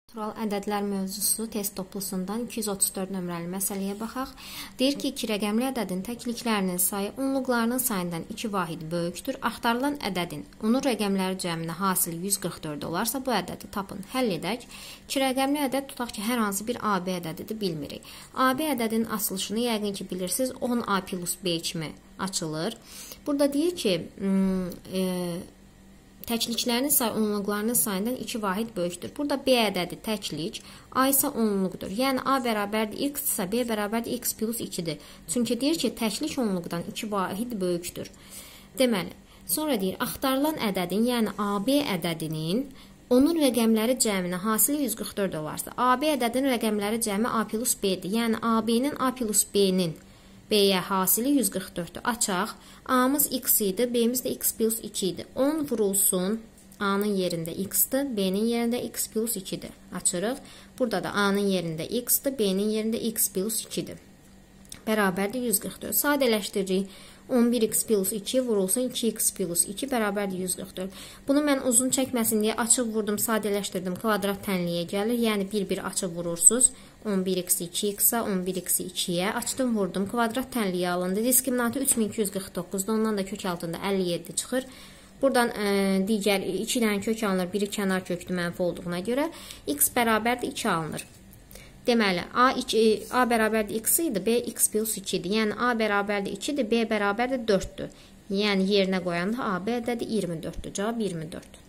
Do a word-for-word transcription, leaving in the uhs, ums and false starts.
Natural ədədlər mövzusu test toplusundan iki yüz otuz dörd nömrəli məsələyə baxaq. Deyir ki, iki rəqəmli ədədin təkliklərinin sayı onluqlarının sayından iki vahid böyükdür. Axtarılan ədədin onun rəqəmləri cəminin hasili yüz qırx dörd olarsa, bu ədədi tapın. Həll edək. iki rəqəmli ədəd tutaq ki, hər hansı bir A B ədədidir, bilmirik. A B ədədinin açılışını yəqin ki, bilirsiniz, on A plus B kimi açılır. Burada deyir ki, e, təkliklərinin sayı onluqlarının sayından iki vahid böyükdür. Burada B ədədi təklik, A isə onluqdur. Yəni A bərabərdir x isə B bərabərdir x plus ikidir. Çünki deyir ki, təklik onluqdan iki vahid böyükdür. Deməli, sonra deyir, axtarılan ədədin, yəni A B ədədinin onun rəqəmləri cəminin hasili yüz qırx dörd olarsa, A B ədədinin rəqəmləri cəmi A plus B-dir. Yəni A B-nin A plus B-nin B-yə hasili yüz qırx dörddür. Açaq. A-mız x idi, B-miz də x plus iki idi. on vurulsun. A-nın yerində x-dir, B-nin yerində x plus ikidir. Açırıq. Burada da A-nın yerində x-dir, B-nin yerində x plus ikidir. Bərabərdir yüz qırx dörd. Sadələşdiririk. on bir x plus iki vurulsun iki x plus iki bərabərdir yüz qırx dörd. Bunu mən uzun çəkməsin deyə açıq vurdum, sadələşdirdim. Kvadrat tənliyə gəlir. Yəni bir-bir açıq vurursunuz. on bir x iki x-a, on bir x ikiyə açdım, vurdum. Kvadrat tənliyə alındı. Diskriminantı üç min iki yüz qırx doqquzdur. Ondan da kök altında əlli yeddi çıxır. Buradan ə, digər iki dənə kök alınır. Biri kənar kökdür mənfi olduğuna görə. X bərabərdir iki alınır. Deməli, A, iki, A bərabərdir x idi, B x plus iki idi. Yəni, A bərabərdir ikidir, B bərabərdir dörddür. Yəni, yerinə qoyanda A B ədədi iyirmi dörddür. Cavab iyirmi dörd.